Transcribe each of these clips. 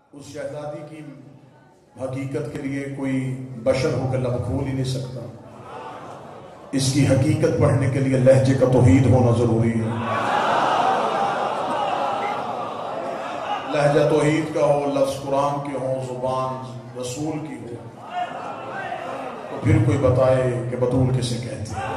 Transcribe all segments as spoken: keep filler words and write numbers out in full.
اس شہزادی کی حقیقت کے لیے کوئی بشر ہو کر لب کھول ہی نہیں سکتا. اس کی حقیقت پڑھنے کے لیے لہجے کا توحید ہونا ضروری ہے. لہجہ توحید کا ہو، لفظ قرآن کے ہوں، زبان رسول کی ہو، تو پھر کوئی بتائے کہ بطول کسے کہتے ہیں.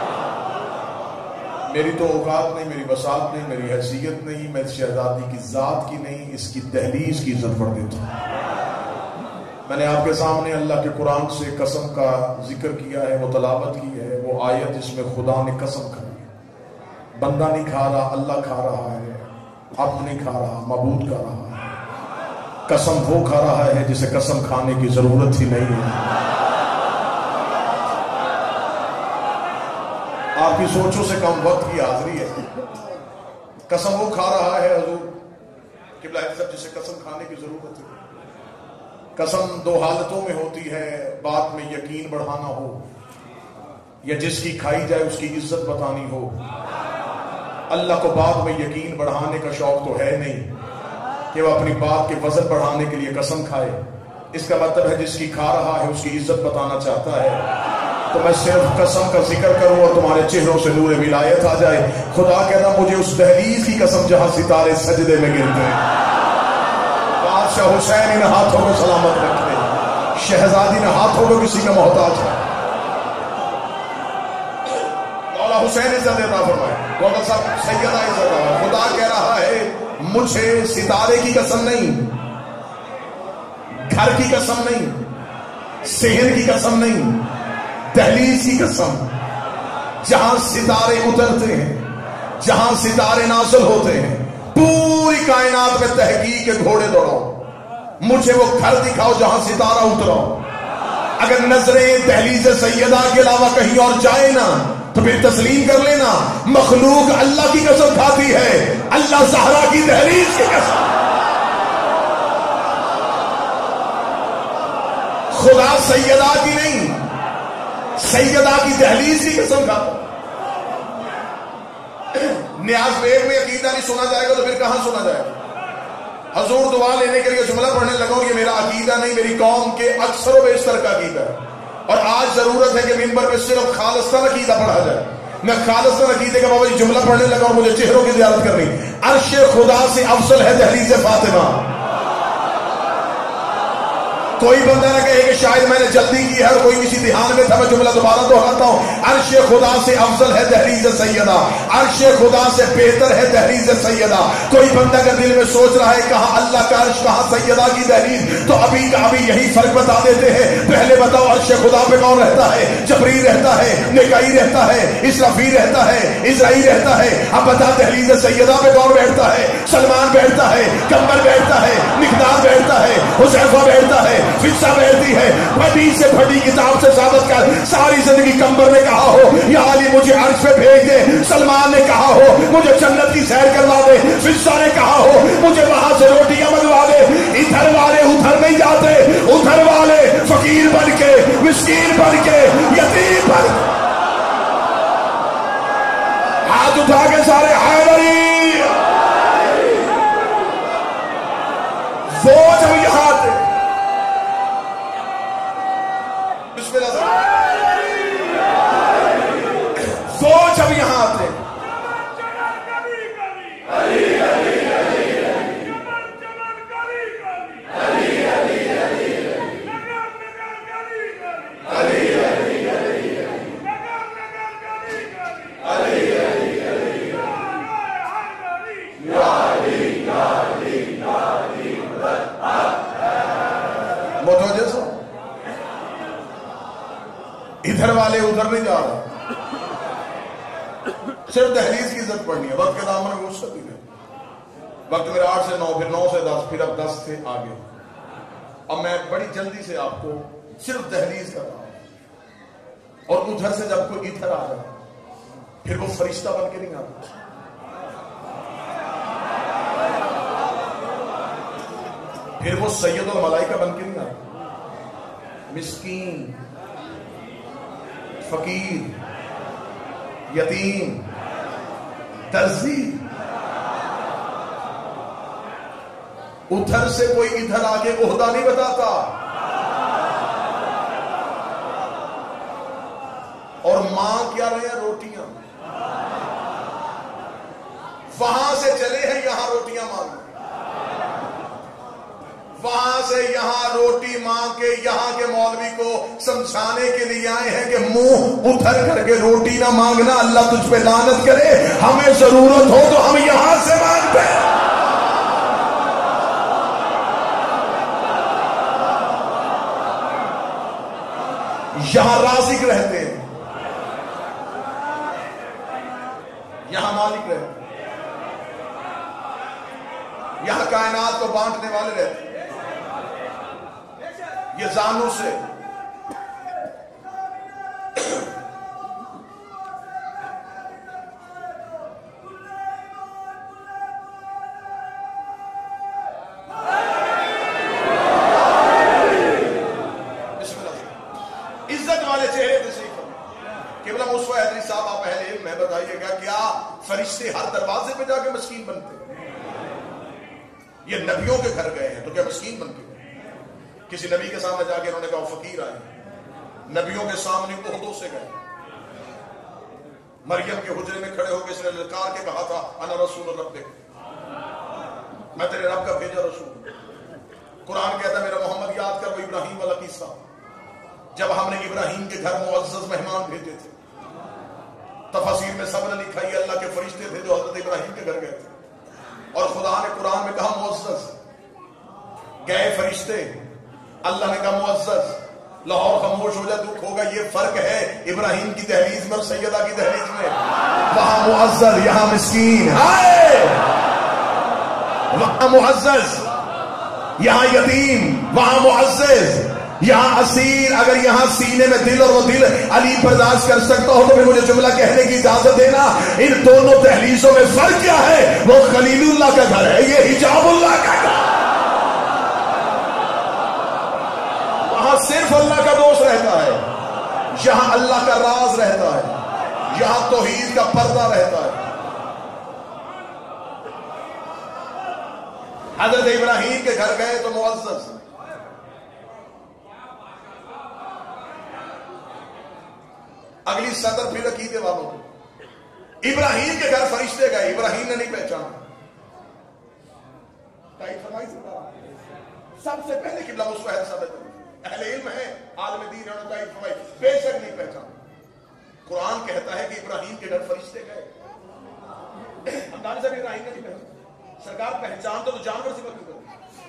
میری تو اوقات نہیں، میری وسعت نہیں، میری حیثیت نہیں، میں شہزادی کی ذات کی نہیں، اس کی دہلیز کی عزت کر دیتا ہوں. میں نے آپ کے سامنے اللہ کے قرآن سے قسم کا ذکر کیا ہے، وہ تلاوت کی ہے، وہ آیت جس میں خدا نے قسم کھائی. بندہ نہیں کھا رہا، اللہ کھا رہا ہے. اب نہیں کھا رہا، معبود کھا رہا ہے. قسم وہ کھا رہا ہے جسے قسم کھانے کی ضرورت ہی نہیں ہے. آپ کی سوچوں سے کم وقت کی حاضری ہے. قسم وہ کھا رہا ہے حضور قبلہ صاحب جسے قسم کھانے کی ضرورت ہے. قسم دو حالتوں میں ہوتی ہے، بات میں یقین بڑھانا ہو یا جس کی کھائی جائے اس کی عزت بتانی ہو. اللہ کو بات میں یقین بڑھانے کا شوق تو ہے نہیں کہ وہ اپنی بات کے وزن بڑھانے کے لیے قسم کھائے. اس کا مطلب ہے جس کی کھا رہا ہے اس کی عزت بتانا چاہتا ہے. تو میں صرف قسم کا ذکر کروں اور تمہارے چہروں سے نور ولایت آ جائے. خدا کہنا مجھے اس دہلیز کی قسم جہاں ستارے سجدے میں گرتے ہیں. بادشاہ حسین ان ہاتھوں کو سلامت رکھے. شہزادی نے ہاتھوں کو کسی کا محتاج ہے. مولا حسین عزت عطا فرمائے. مولا صاحب سیدہ عزت عطا. خدا کہہ رہا ہے مجھے ستارے کی قسم نہیں، گھر کی قسم نہیں، صحن کی قسم نہیں، دہلیز کی قسم. جہاں ستارے اترتے ہیں، جہاں ستارے نازل ہوتے ہیں، پوری کائنات میں تحقیق کے گھوڑے دوڑاؤ. مجھے وہ گھر دکھاؤ جہاں ستارہ اتراؤ. اگر نظریں دہلیز سیدہ کے علاوہ کہیں اور جائے نا تو پھر تسلیم کر لینا مخلوق اللہ کی قسم کھاتی ہے، اللہ زہرا کی دہلیز کی قسم. خدا سیدہ کی نہیں، سیدہ کی دہلیز کی قسم کھاتا. نیاز بیگ میں عقیدہ نہیں سنا جائے گا تو پھر کہاں سنا جائے گا؟ حضور دعا لینے کے لیے جملہ پڑھنے لگا یہ میرا عقیدہ نہیں، میری قوم کے اکثر و بیشتر کا عقیدہ ہے. اور آج ضرورت ہے کہ منبر پہ صرف خالصتاً عقیدہ پڑھا جائے. میں خالصتاً عقیدے کا بابا جی جملہ پڑھنے لگا اور مجھے چہروں کی زیارت کرنی. عرش خدا سے افضل ہے دہلیز فاطمہ. کوئی بندہ نہ کہے کہ شاید میں نے جلدی کی ہے اور کوئی کسی دھیان میں تھا. میں جملہ دوبارہ دہراتا ہوں. عرش خدا سے افضل ہے دہلیز سیدہ. عرش خدا سے بہتر ہے دہلیز سیدہ. کوئی بندہ اگر دل میں سوچ رہا ہے کہاں اللہ کا عرش کہاں سیدہ کی دہلیز، تو ابھی کا ابھی یہی فرق بتا دیتے ہیں. پہلے بتاؤ عرش خدا پہ کون رہتا ہے؟ جبریل رہتا ہے، میکائیل رہتا ہے، اسرافیل رہتا ہے، اسرائیل رہتا ہے. اب بتا دہلیز سیدہ پہ کون بیٹھتا ہے؟ سلمان بیٹھتا ہے، کمبر بیٹھتا ہے، مقدار بیٹھتا ہے، حذیفہ بیٹھتا ہے، فضہ بیٹھتی ہے. بڑی سے بڑی کتاب سے ثابت کر. ساری زندگی کمبر نے کہا ہو یا علی مجھے عرش پہ بھیج دے. سلمان نے کہا ہو مجھے جنت کی سیر کروا دے. فضہ نے کہا ہو مجھے وہاں سے روٹیاں منگوا دے. ادھر والے ادھر نہیں جاتے، ادھر والے فقیر بن کے، مسکین بن کے، یتیم بن کے. ہاتھ اٹھا کے سارے حیدری. وہ جب یہاں آتے وہ جب یہاں آتے متوجہ سو ادھر والے ادھر نہیں جا رہے. صرف دہلیز کی عزت پڑھنی ہے. وقت کے دامن میں غصہ نہیں. وقت میرا آٹھ سے نو، پھر نو سے دس، پھر اب دس سے آگے. اب میں بڑی جلدی سے آپ کو صرف دہلیز کر رہا ہوں. اور ادھر سے جب کوئی ادھر آ جائے پھر وہ فرشتہ بن کے نہیں آتا، پھر وہ سید الملائکہ بن کے نہیں آتا. مسکین، فقیر، یتیم، درزی. ادھر سے کوئی ادھر آگے عہدہ نہیں بتاتا. اور ماں کیا رہے ہیں؟ روٹیاں. وہاں سے چلے ہیں یہاں روٹیاں مانگ، وہاں سے یہاں روٹی مانگ کے یہاں کے مولوی کو سمجھانے کے لیے آئے ہیں کہ منہ ادھر کر کے روٹی نہ مانگنا، اللہ تجھ پہ لعنت کرے، ہمیں ضرورت ہو تو ہم یہاں سے مانگتے ہیں. یہاں رازق رہتے ہیں، یہاں مالک رہتے ہیں، یہاں کائنات کو بانٹنے والے رہتے ہیں. یہ زانوں سے عزت والے چہرے پہ صحیح کرو. قبلہ مصطفیٰ حیدری صاحب آپ اہل علم ہے، بتائیے گا کیا فرشتے ہر دروازے پہ جا کے مسکین بنتے ہیں؟ یہ نبیوں کے گھر گئے ہیں تو کیا مسکین بن کے گئے؟ کسی نبی کے سامنے جا کے انہوں نے کہا وہ فقیر آئے. نبیوں کے سامنے عہدوں سے گئے. مریم کے حجرے میں کھڑے ہو کے اس نے للکار کے کہا تھا انا رسول ربک، میں تیرے رب کا بھیجا رسول. قرآن کہتا ہے میرا محمد یاد کر وہ ابراہیم والا قصہ، جب ہم نے ابراہیم کے گھر معزز مہمان بھیجے تھے. تفاسیر میں سب نے لکھا یہ اللہ کے فرشتے تھے جو حضرت ابراہیم کے گھر گئے تھے. اور خدا نے قرآن میں کہا معزز، گئے فرشتے، اللہ نے کہا معزز. لاہور خاموش ہو جائے دکھ ہوگا. یہ فرق ہے ابراہیم کی دہلیز میں اور سیدہ کی دہلیز میں. وہاں معزز یہاں مسکین، وہاں معزز یہاں یتیم، وہاں معزز یہاں اسیر. اگر یہاں سینے میں دل اور وہ دل علی برداشت کر سکتا ہو تو پھر مجھے جملہ کہنے کی اجازت دینا. ان دونوں دہلیزوں میں فرق کیا ہے؟ وہ خلیل اللہ کا گھر ہے، یہ حجاب اللہ کا گھر. وہاں صرف اللہ کا دوست رہتا ہے، یہاں اللہ کا راز رہتا ہے، یہاں توحید کا پردہ رہتا ہے. حضرت ابراہیم کے گھر گئے تو معزز. اگلی صدر پھر عقیدے والوں کو. ابراہیم کے گھر فرشتے گئے، ابراہیم نے نہیں پہچانا. سب سے پہلے قبلہ مصطفیٰ صدر اہل علم ہے، عالم دین ہے، بے شک نہیں پہچانا. قرآن کہتا ہے کہ ابراہیم کے گھر فرشتے گئے. انداز ابراہیم نے نہیں پہچانا. سرکار پہچان تو جانور سے بات کرتی،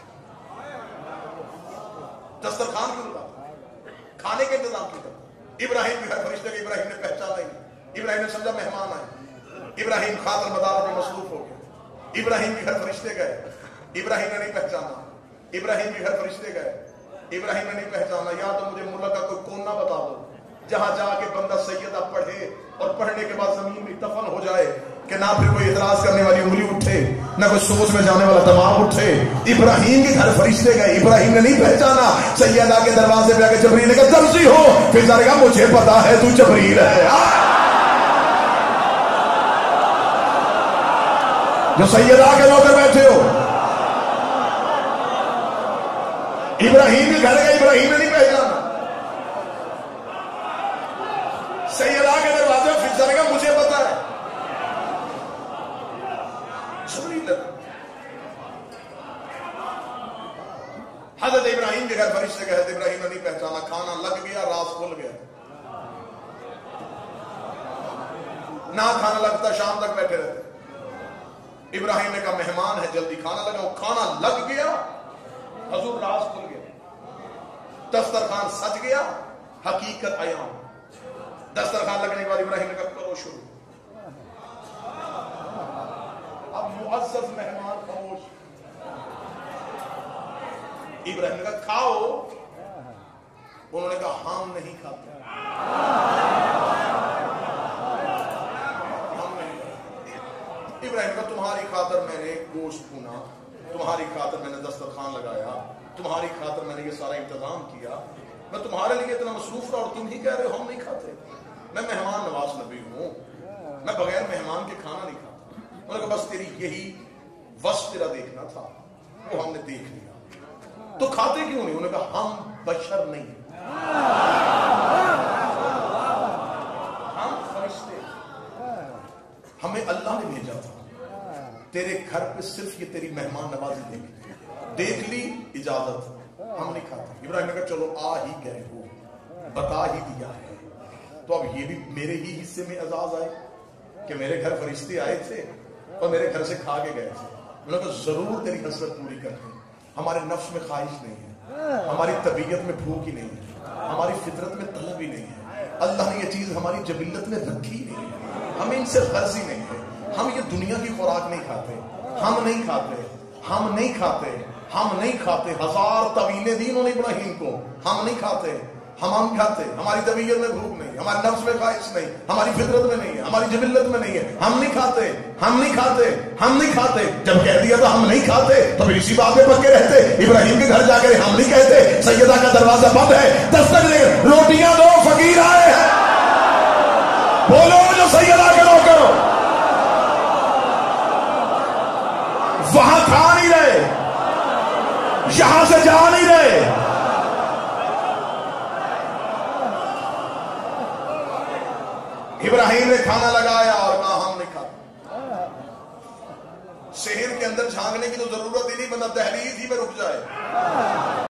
دسترخوان کیوں لگا، کھانے کے انتظام کیوں کرتا. ابراہیم کے گھر فرشتے کے ابراہیم نے پہچانا ہی. ابراہیم نے سمجھا مہمان آئے. ابراہیم خاطر مدارت میں مصروف ہو گئے. ابراہیم کے گھر فرشتے گئے، ابراہیم نے نہیں پہچانا. ابراہیم کے گھر فرشتے گئے، ابراہیم نے نہیں پہچانا. یا تو مجھے ملک کا کوئی کونا بتا دو جہاں جا کے بندہ سیدہ پڑھے اور پڑھنے کے بعد زمین میں دفن ہو جائے کہ نہ پھر کوئی اعتراض کرنے والی انگلی اٹھے، نہ کوئی سوچ میں جانے والا دماغ اٹھے. ابراہیم کے گھر فرشتے گئے، ابراہیم نے نہیں پہچانا. سیدہ کے دروازے پہ آ کے جبریل نے کہا درزی ہو، پھر ذرا کہا مجھے پتا ہے تو جبریل ہے جو سیدہ کے نوکر بیٹھے ہو. ابراہیم کے گھر گئے، ابراہیم نے نہیں پہچانا. سیدہ کے دروازے پہ پھر ذرا کہا مجھے پتا ہے حضرت ابراہیم کے گھر فرشتے گئے، حضرت ابراہیم نے نہیں پہچانا. کھانا لگ گیا، راز کھل گیا. نہ کھانا لگتا شام تک بیٹھے رہتے. ابراہیم نے کہا مہمان ہے جلدی کھانا لگاؤ. کھانا لگ گیا، حضور راز کھل گیا. دسترخوان سج گیا، حقیقت عیان. دسترخوان لگنے کے بعد ابراہیم نے کہا کرو شروع. اب معزز مہمان خاموش. ابراہیم نے کہا کھاؤ. انہوں نے کہا ہم نہیں کھاتے. ہم نہیں کھاتے. ابراہیم نے کہا تمہاری خاطر میں نے گوشت بھونا، تمہاری خاطر میں نے دسترخوان لگایا، تمہاری خاطر میں نے یہ سارا انتظام کیا. میں تمہارے لیے اتنا مصروف رہا اور تم ہی کہہ رہے ہو ہم نہیں کھاتے. میں مہمان نواز نبی ہوں، میں بغیر مہمان کے کھانا نہیں کھاتا. انہوں نے کہا بس تیری یہی وصف تیرا دیکھنا تھا. وہ ہم نے دیکھ لیا. تو کھاتے کیوں نہیں؟ انہوں نے کہا ہم بشر نہیں، ہم فرشتے، ہمیں اللہ نے بھیجا تھا تیرے گھر پہ صرف یہ تیری مہمان نوازی دیں گے. دیکھ لی اجازت، ہم نہیں کھاتے. ابراہیم نے کہا چلو آ ہی گئے ہو، بتا ہی دیا ہے، تو اب یہ بھی میرے ہی حصے میں اعزاز آئے کہ میرے گھر فرشتے آئے تھے اور میرے گھر سے کھا کے گئے تھے. انہوں نے کہا ضرور تیری حسرت پوری کرتے ہیں. ہمارے نفس میں خواہش نہیں ہے، ہماری طبیعت میں بھوک ہی نہیں ہے، ہماری فطرت میں طلب ہی نہیں ہے. اللہ نے یہ چیز ہماری جبلت میں رکھی نہیں ہے، ہمیں ان سے غرض ہی نہیں ہے. ہم یہ دنیا کی خوراک نہیں کھاتے، ہم نہیں کھاتے، ہم نہیں کھاتے، ہم نہیں کھاتے. ہزار طویلیں دی انہوں نے ابراہیم کو، ہم نہیں کھاتے، ہم ہم کھاتے. ہماری طبیعت میں بھوک نہیں، ہمارے نفس میں خواہش نہیں، ہماری فطرت میں نہیں ہے، ہماری جبلت میں نہیں ہے. ہم نہیں کھاتے، ہم نہیں کھاتے، ہم نہیں کھاتے. جب کہہ دیا تو ہم نہیں کھاتے تو پھر اسی بات میں پکے رہتے. ابراہیم کے گھر جا کر ہم نہیں کہتے سیدہ کا دروازہ بند ہے، دستک دے روٹیاں دو فقیر آئے ہیں. بولو جو سیدہ کے نوکر وہاں کھا نہیں رہے، یہاں سے جا نہیں رہے. ابراہیم نے کھانا لگایا اور کہا ہم نہیں کھاتے. شہر کے اندر جھانکنے کی تو ضرورت ہی نہیں، بندہ دہلیز ہی میں رک جائے.